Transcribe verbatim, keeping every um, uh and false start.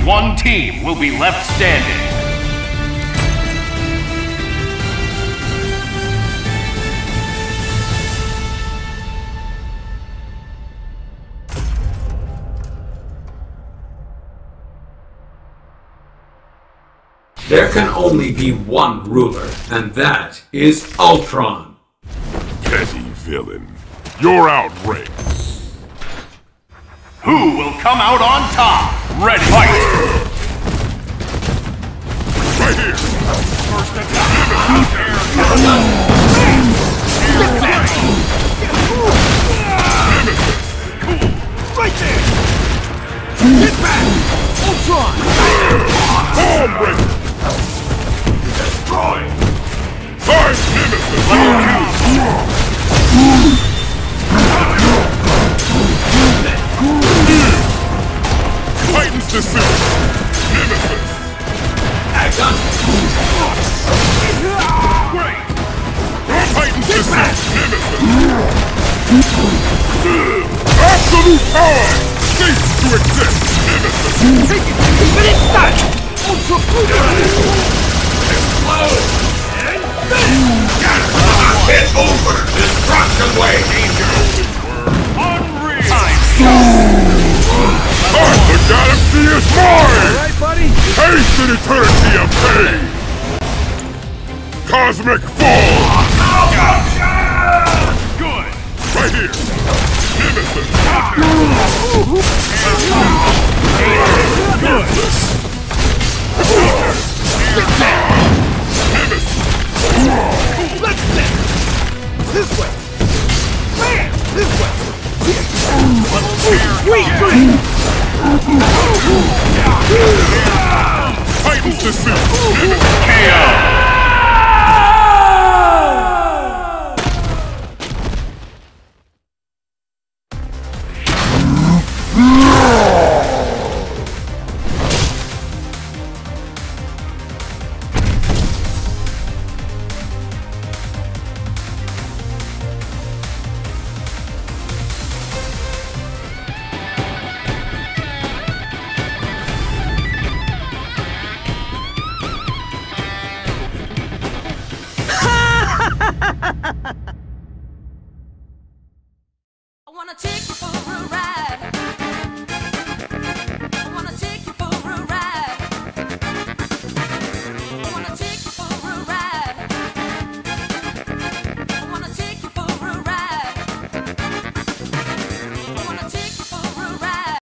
one team will be left standing. There can only be one ruler, and that is Ultron. Petty villain. You're outranked. Who will come out on top? Ready, fight! Right here! First attack! Air counter! Air damage! Cool! Right there! Get back! Ultron! Bomb breaker! Destroy! Five Nemesis! Titans to suit! Nemesis! Action! Great! Titans to suit! Nemesis! Absolute power! Cease to exist! Nemesis! Take it! But it's done! Ultra Explode! And It's over! Destruction way! Danger! Unreal! Time! The galaxy is mine! Alright, buddy? Haste an eternity of pain! Cosmic fall! Good! Right here! Nemesis! Good! Let's sit! This way! Man! This way! Wait! Titans to suit! K O!